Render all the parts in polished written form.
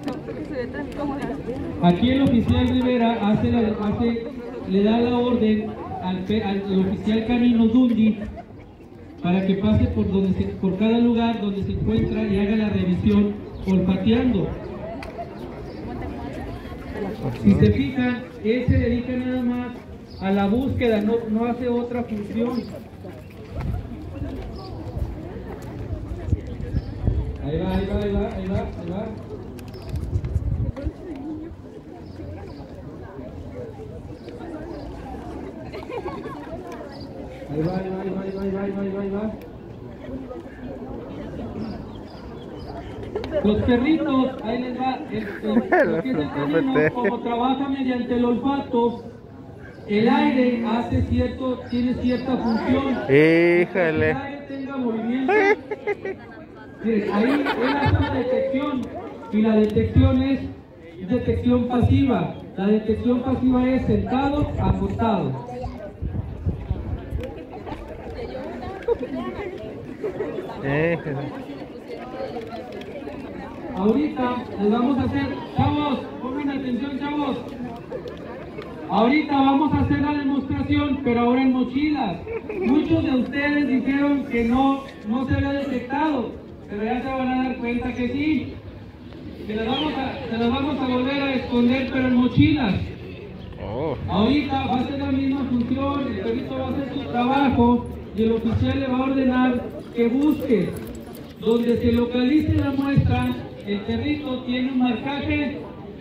Aquí el oficial Rivera le da la orden al oficial canino Dundi para que pase por cada lugar donde se encuentra y haga la revisión olfateando. Si se fijan, él se dedica nada más a la búsqueda, no hace otra función. Ahí va. Ahí va. Los perritos, ahí les va, lo que es el canino, como trabaja mediante el olfato, el aire tiene cierta función. Híjole. Que el aire tenga movimiento. Miren, ahí él hace una detección, y la detección es detección pasiva. La detección pasiva es sentado, acostado. Ahorita les vamos a hacer, chavos, pongan atención, chavos. Ahorita vamos a hacer la demostración, pero ahora en mochilas. Muchos de ustedes dijeron que no se había detectado, pero ya se van a dar cuenta que sí. Se las vamos a volver a esconder, pero en mochilas. Ahorita va a ser la misma función, el perrito va a hacer su trabajo y el oficial le va a ordenar que busque. Donde se localice la muestra, el perrito tiene un marcaje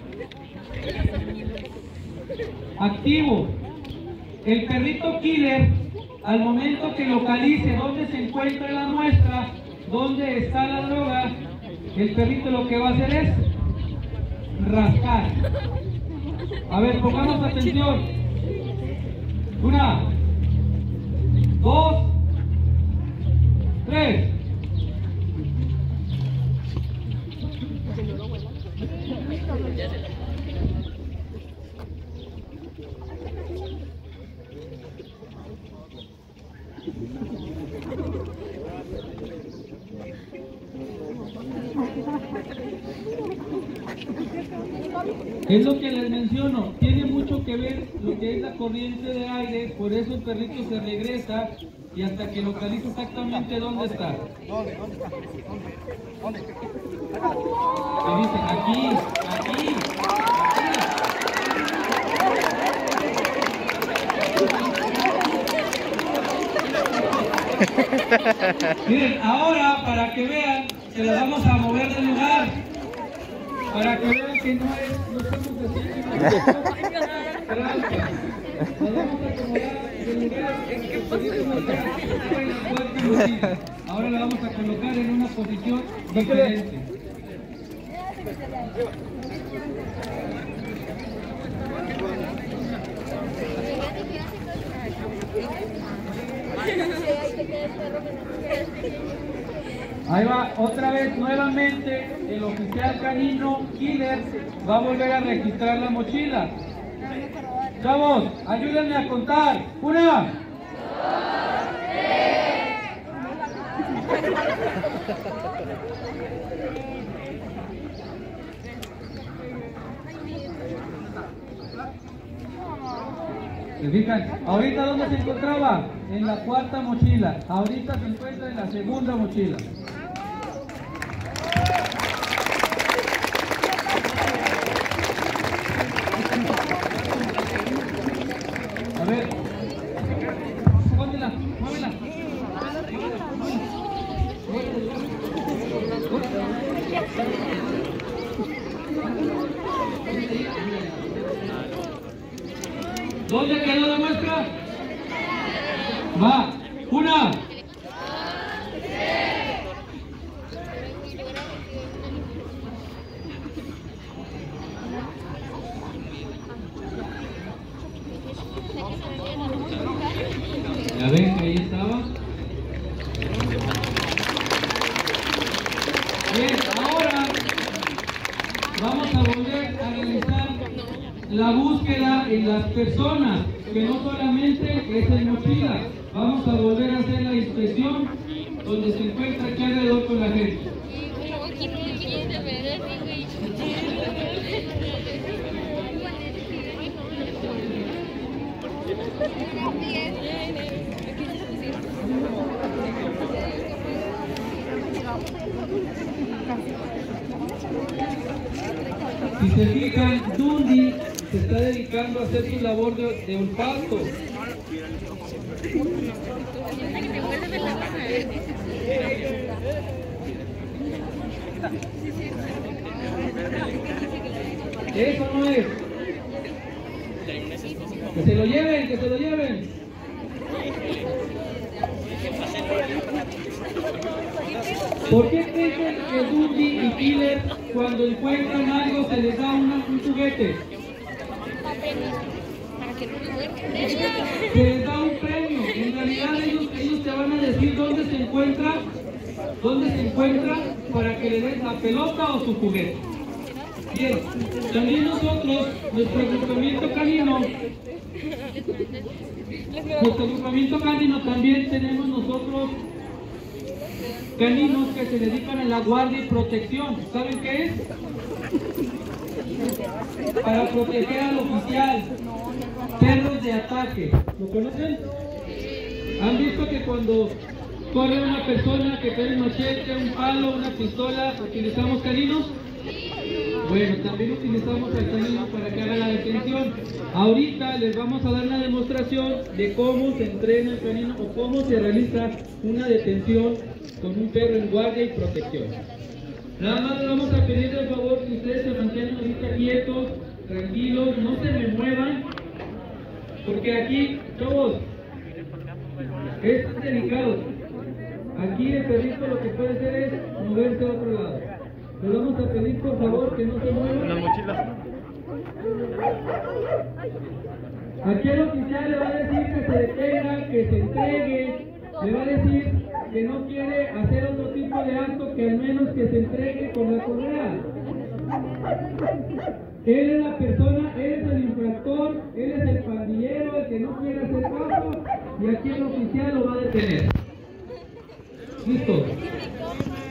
activo. El perrito killer, al momento que localice dónde se encuentra la muestra, dónde está la droga, el perrito lo que va a hacer es rascar. A ver, pongamos atención. 1, 2, 3. Es lo que les menciono, tiene mucho que ver lo que es la corriente de aire, por eso el perrito se regresa y hasta que localiza exactamente dónde está. ¿Dónde? ¿Qué dice? Aquí. Miren, ahora para que vean, se las vamos a mover del lugar. Para que vean que no estamos haciendo trampa. Nos vamos a acomodar del lugar en que ahora la vamos a colocar en una posición diferente. Ahí va, otra vez, nuevamente, el oficial canino killer va a volver a registrar la mochila. Chavos, ayúdenme a contar. 1, 2, 3. ¿Se fijan? Ahorita ¿dónde se encontraba? En la 4ª mochila. Ahorita se encuentra en la 2ª mochila. A ver, póntela, muévela. ¿Dónde quedó la muestra? Va, 1, 2, 3. Ya ven que ahí estaba. Bien, ahora vamos a volver a realizar la búsqueda en las personas, que no solamente es en mochila. Vamos a volver a hacer la inspección donde se encuentra aquí alrededor con la gente. Si se fijan, Dundee se está dedicando a hacer su labor de olfato. Eso no es. Que se lo lleven, que se lo lleven. ¿Por qué creen que Dundee y Killer cuando encuentran algo se les da un juguete? Se les da un premio. En realidad ellos te van a decir dónde se encuentra para que le des la pelota o su juguete. Bien, también nosotros, nuestro agrupamiento canino también tenemos nosotros caninos que se dedican a la guardia y protección. ¿Saben qué es? Para proteger al oficial, perros de ataque. ¿Lo conocen? ¿Han visto que cuando corre una persona que tiene un machete, un palo, una pistola, utilizamos caninos? Bueno, también utilizamos al canino para que haga la detención. Ahorita les vamos a dar una demostración de cómo se entrena el canino o cómo se realiza una detención con un perro en guardia y protección. Nada más les vamos a pedir de favor que ustedes se mantengan ahorita quietos, tranquilos, no se me muevan, porque aquí, chavos, es delicado. Aquí el perrito lo que puede hacer es moverse a otro lado. Les vamos a pedir por favor que no se muevan. Una mochila. Aquí el oficial le va a decir que se detenga, que se entregue, le va a decir que no quiere hacer otro tipo de acto que al menos que se entregue con la correa. Él es la persona, él es el infractor, él es el pandillero, el que no quiere hacer caso, y aquí el oficial lo va a detener. ¿Listo?